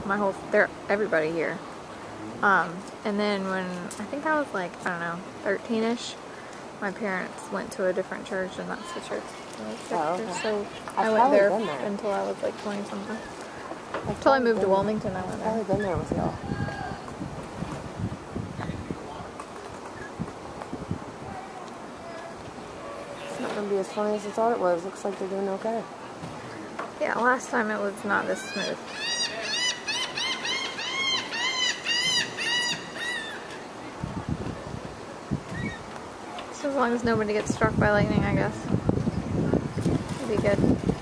everybody here. And then when, I think I was like, I don't know, 13-ish, my parents went to a different church, and that's the church. Okay. So I went there until I was like 20-something. Until I moved to Wilmington, I went there. I've probably been there with y'all. It's not going to be as funny as I thought it was. Looks like they're doing okay. Yeah, last time it was not this smooth. So as long as nobody gets struck by lightning, I guess it'll be good.